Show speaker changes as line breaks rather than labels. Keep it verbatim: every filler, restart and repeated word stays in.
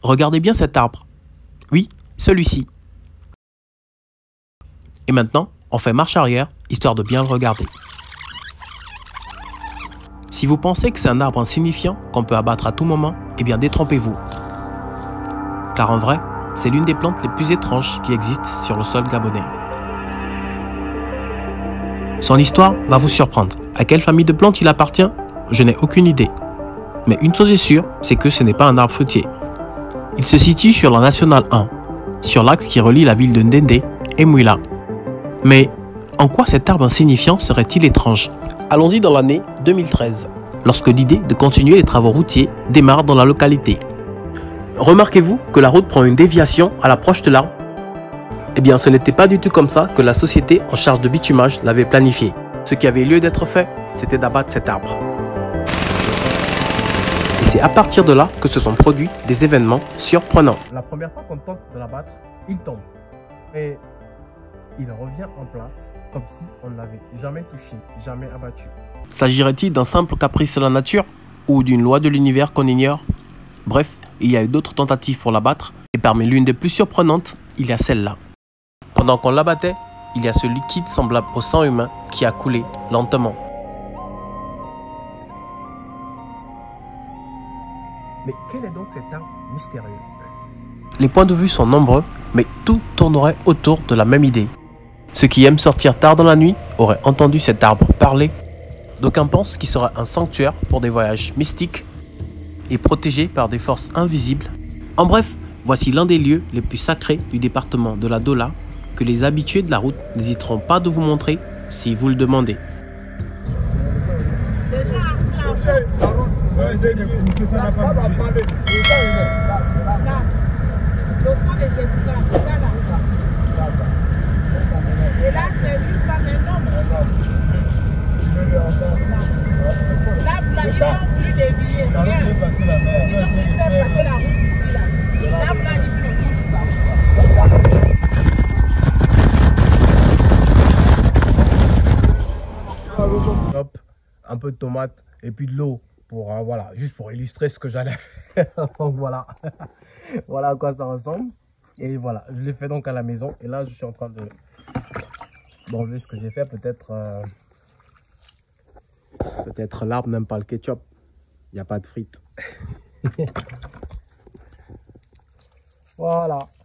Regardez bien cet arbre. Oui, celui-ci. Et maintenant, on fait marche arrière, histoire de bien le regarder. Si vous pensez que c'est un arbre insignifiant qu'on peut abattre à tout moment, eh bien détrompez-vous. Car en vrai, c'est l'une des plantes les plus étranges qui existent sur le sol gabonais. Son histoire va vous surprendre. À quelle famille de plantes il appartient? Je n'ai aucune idée. Mais une chose est sûre, c'est que ce n'est pas un arbre fruitier. Il se situe sur la Nationale un, sur l'axe qui relie la ville de Ndendé et Mouila. Mais en quoi cet arbre insignifiant serait-il étrange? Allons-y dans l'année deux mille treize, lorsque l'idée de continuer les travaux routiers démarre dans la localité. Remarquez-vous que la route prend une déviation à l'approche de l'arbre? Eh bien, ce n'était pas du tout comme ça que la société en charge de bitumage l'avait planifié. Ce qui avait lieu d'être fait, c'était d'abattre cet arbre. Et c'est à partir de là que se sont produits des événements surprenants. La première fois qu'on tente de l'abattre, il tombe. Et il revient en place, comme si on ne l'avait jamais touché, jamais abattu. S'agirait-il d'un simple caprice de la nature ou d'une loi de l'univers qu'on ignore? Bref, il y a eu d'autres tentatives pour l'abattre, et parmi l'une des plus surprenantes, il y a celle-là. Pendant qu'on l'abattait, il y a ce liquide semblable au sang humain qui a coulé lentement. Mais quel est donc cet arbre mystérieux? Les points de vue sont nombreux, mais tout tournerait autour de la même idée. Ceux qui aiment sortir tard dans la nuit auraient entendu cet arbre parler. D'aucuns pensent qu'il sera un sanctuaire pour des voyages mystiques et protégé par des forces invisibles. En bref, voici l'un des lieux les plus sacrés du département de la Dola que les habitués de la route n'hésiteront pas de vous montrer si vous le demandez.
Et là, c'est une femme énorme. Là, vous l'avez pas voulu dévier. Ils ont voulu faire passer la route ici. Là, là vous l'avez dit, je ne touche
pas. Hop, un peu de tomate et puis de l'eau. Pour, euh, voilà, juste pour illustrer ce que j'allais faire. Donc voilà. Voilà à quoi ça ressemble. Et voilà, je l'ai fait donc à la maison. Et là, je suis en train de d'enlever ce que j'ai fait. Peut-être euh, peut-être l'arbre n'aime pas le ketchup. Il n'y a pas de frites. Voilà.